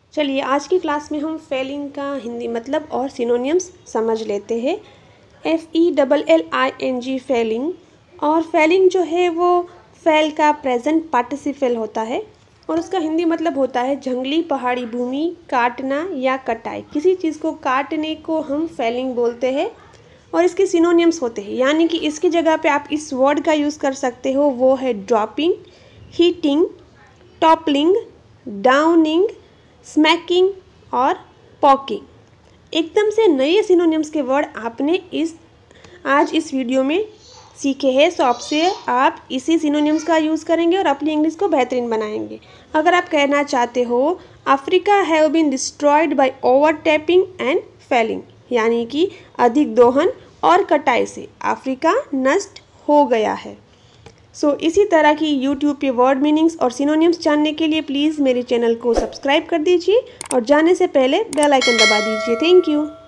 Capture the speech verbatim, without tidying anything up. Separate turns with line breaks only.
चलिए आज की क्लास में हम फेलिंग का हिंदी मतलब और सिनोनिम्स समझ लेते हैं। F E double L I N G felling. और फेलिंग जो है वो फेल का प्रेजेंट पार्टिसिपल होता है और उसका हिंदी मतलब होता है जंगली पहाड़ी भूमि, काटना या कटाई। किसी चीज़ को काटने को हम फेलिंग बोलते हैं। और इसके सिनोनिम्स होते हैं, यानी कि इसकी जगह पे आप इस वर्ड का यूज़ कर सकते हो, वो है dropping, hitting, toppling, downing, smacking और पॉकिंग। एकदम से नए सिनोनिम्स के वर्ड आपने इस आज इस वीडियो में सीखे हैं। सो आपसे आप इसी सिनोनिम्स का यूज़ करेंगे और अपनी इंग्लिश को बेहतरीन बनाएंगे। अगर आप कहना चाहते हो Africa have been destroyed by over tapping and felling, यानी कि अधिक दोहन और कटाई से अफ्रीका नष्ट हो गया है। सो so, इसी तरह की यूट्यूब पे वर्ड मीनिंग्स और सिनोनिम्स जानने के लिए प्लीज़ मेरे चैनल को सब्सक्राइब कर दीजिए और जाने से पहले बेल आइकन दबा दीजिए। Thank you.